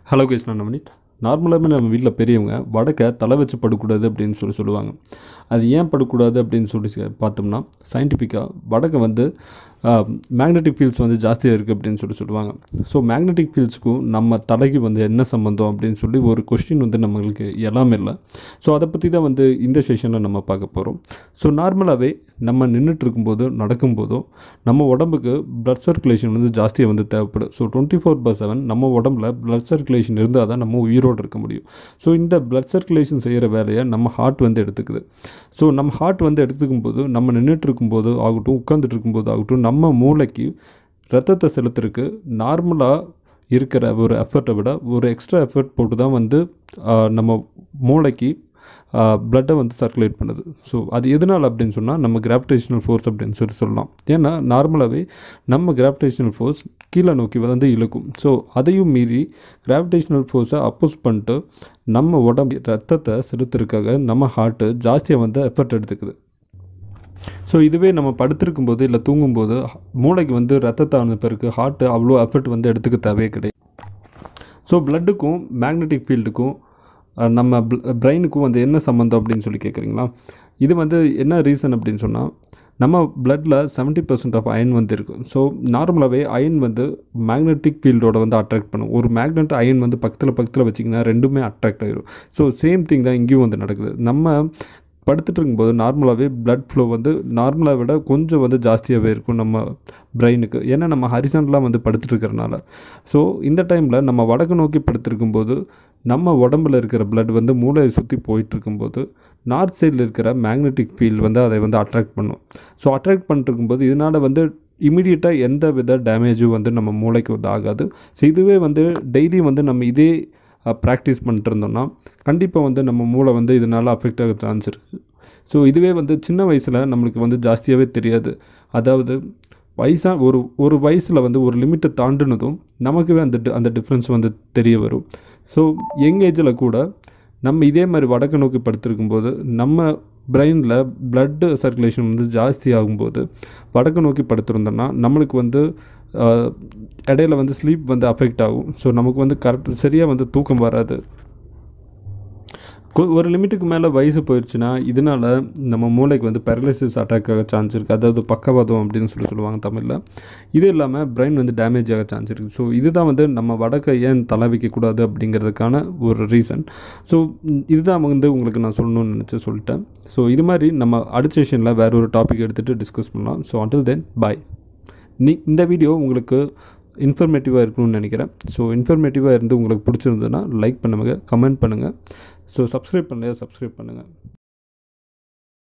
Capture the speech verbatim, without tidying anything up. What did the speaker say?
Hello guys, நான் நவனித். நார்மலாகவே நம்ம வீட்டில் பெரியவங்க வடக்கை தலை வச்சு படக்கூடாது அப்படின்னு சொல்லி சொல்லுவாங்க. அது ஏன் படக்கூடாது அப்படின்னு சொல்லி பார்த்தோம்னா, சயின்டிஃபிக்காக வடக்கை வந்து மேக்னெட்டிக் ஃபீல்ட்ஸ் வந்து ஜாஸ்தியாக இருக்குது அப்படின்னு சொல்லி சொல்லுவாங்க. ஸோ மேக்னெட்டிக் ஃபீல்ட்ஸ்க்கும் நம்ம தலைக்கு வந்து என்ன சம்மந்தம் அப்படின்னு சொல்லி ஒரு கொஸ்டின் வந்து நம்மளுக்கு எல்லாமே இல்லை. ஸோ அதை பற்றி தான் வந்து இந்த செஷனில் நம்ம பார்க்க போகிறோம். ஸோ நார்மலாகவே நம்ம நின்றுட்டு இருக்கும்போதோ நடக்கும்போதோ நம்ம உடம்புக்கு ப்ளட் சர்க்குலேஷன் வந்து ஜாஸ்தியாக வந்து தேவைப்படும். So twenty four per seven நம்ம உடம்புல ப்ளட் சர்க்குலேஷன் இருந்தால் தான் நம்ம உயிரோடு இருக்க முடியும். ஸோ இந்த ப்ளட் சர்க்குலேஷன் செய்கிற வேலையை நம்ம ஹார்ட் வந்து எடுத்துக்குது. ஸோ நம்ம ஹார்ட் வந்து எடுத்துக்கும் போது நம்ம நின்றுட்டு இருக்கும்போது ஆகட்டும், உட்காந்துட்டு இருக்கும்போது ஆகட்டும், நம்ம மூளைக்கு ரத்தத்தை செலுத்துறதுக்கு நார்மலாக இருக்கிற ஒரு எஃபர்ட்டை விட ஒரு எக்ஸ்ட்ரா எஃபர்ட் போட்டு தான் வந்து நம்ம மூளைக்கு ப்ளட்டை வந்து சர்க்குலேட் பண்ணுது. ஸோ அது எதனால் அப்படின்னு சொன்னால் நம்ம கிராவிடேஷனல் ஃபோர்ஸ் அப்படின்னு சொல்லி சொல்லலாம். ஏன்னா நார்மலாகவே நம்ம கிராவிடேஷனல் ஃபோர்ஸ் கீழே நோக்கி வந்து இழுக்கும். ஸோ அதையும் மீறி கிராவிடேஷனல் ஃபோர்ஸை அப்போஸ் பண்ணிட்டு நம்ம உடம்பு ரத்தத்தை செலுத்துறதுக்காக நம்ம ஹார்ட்டு ஜாஸ்தியாக வந்து எஃபர்ட் எடுத்துக்குது. ஸோ இதுவே நம்ம படுத்திருக்கும்போது இல்லை தூங்கும்போது மூளைக்கு வந்து ரத்தத்தை அனுப்புறதுக்கு ஹார்ட்டு அவ்வளோ எஃபர்ட் வந்து எடுத்துக்க தேவையே கிடையாது. ஸோ ப்ளட்டுக்கும் மேக்னெட்டிக் ஃபீல்டுக்கும் நம்ம பிரெயினுக்கும் வந்து என்ன சம்மந்தம் அப்படின்னு சொல்லி கேட்குறீங்களா? இது வந்து என்ன ரீசன் அப்படின்னு சொன்னால், நம்ம பிளட்டில் செவன்ட்டி பர்சன்ட் ஆஃப் அயன் வந்து இருக்குது. ஸோ நார்மலாகவே அயன் வந்து மேக்னெட்டிக் ஃபீல்டோட வந்து அட்ராக்ட் பண்ணும். ஒரு மேக்னெட் அயன் வந்து பக்கத்தில் பக்கத்தில் வச்சிங்கன்னா ரெண்டுமே அட்ராக்ட் ஆகிடும். ஸோ சேம் திங் தான் இங்கேயும் வந்து நடக்குது. நம்ம படுத்துட்டு இருக்கும்போது நார்மலாகவே ப்ளட் ஃப்ளோ வந்து நார்மலாக விட கொஞ்சம் வந்து ஜாஸ்தியாகவே இருக்கும் நம்ம பிரெயினுக்கு. ஏன்னா நம்ம ஹரிசாண்டலாக வந்து படுத்துட்டு இருக்கிறனால. ஸோ இந்த டைமில் நம்ம வடக்கு நோக்கி படுத்துருக்கும்போது நம்ம உடம்பில் இருக்கிற பிளட் வந்து மூளையை சுற்றி போயிட்டுருக்கும்போது நார்த் சைடில் இருக்கிற மேக்னெட்டிக் ஃபீல்டு வந்து அதை வந்து அட்ராக்ட் பண்ணும். ஸோ அட்ராக்ட் பண்ணிட்டுருக்கும்போது இதனால் வந்து இமீடியட்டாக எந்த வித டேமேஜும் வந்து நம்ம மூளைக்கு வந்து ஆகாது. ஸோ இதுவே வந்து டெய்லி வந்து நம்ம இதே ப்ராக்டிஸ் பண்ணிட்டு இருந்தோம்னா கண்டிப்பாக வந்து நம்ம மூளை வந்து இதனால் அஃபெக்ட் ஆக சான்ஸ் இருக்குது. ஸோ இதுவே வந்து சின்ன வயசில் நம்மளுக்கு வந்து ஜாஸ்தியாகவே தெரியாது. அதாவது வயசாக ஒரு ஒரு வயசில் வந்து ஒரு லிமிட்டை தாண்டினதும் நமக்குவே அந்த அந்த டிஃப்ரென்ஸ் வந்து தெரிய வரும். ஸோ யங் ஏஜில் கூட நம்ம இதே மாதிரி வடக்கு நோக்கி படுத்திருக்கும்போது நம்ம பிரெயினில் ப்ளட்டு சர்க்குலேஷன் வந்து ஜாஸ்தி ஆகும்போது வடக்கு நோக்கி படுத்திருந்தோம்னா நம்மளுக்கு வந்து இடையில வந்து ஸ்லீப் வந்து அஃபெக்ட் ஆகும். ஸோ நமக்கு வந்து கரெக்ட் சரியாக வந்து தூக்கம் வராது. ஒரு லிமிட்டுக்கு மேலே வயசு போயிடுச்சுன்னா இதனால் நம்ம மூளைக்கு வந்து பேரலைசிஸ் அட்டாக் ஆக சான்ஸ் இருக்குது. அதாவது பக்கவாதம் அப்படின்னு சொல்லி சொல்லுவாங்க தமிழில். இது இல்லாமல் பிரெயின் வந்து டேமேஜ் ஆக சான்ஸ் இருக்குது. ஸோ இதுதான் வந்து நம்ம வடக்கை ஏன் தலை வைக்கக்கூடாது அப்படிங்கிறதுக்கான ஒரு ரீசன். ஸோ இதுதான் வந்து உங்களுக்கு நான் சொல்லணும்னு நினச்சி சொல்லிட்டேன். ஸோ இது மாதிரி நம்ம அடுத்த செஷனில் வேறு ஒரு டாபிக் எடுத்துகிட்டு டிஸ்கஸ் பண்ணலாம். So until then bye. நீ இந்த வீடியோ உங்களுக்கு இன்ஃபர்மேட்டிவாக இருக்கணும்னு நினைக்கிறேன். ஸோ இன்ஃபர்மேட்டிவாக இருந்து உங்களுக்கு பிடிச்சிருந்ததுன்னா லைக் பண்ணுங்கள், கமெண்ட் பண்ணுங்கள். ஸோ சப்ஸ்கிரைப் பண்ணலையா சப்ஸ்கிரைப் பண்ணுங்கள்.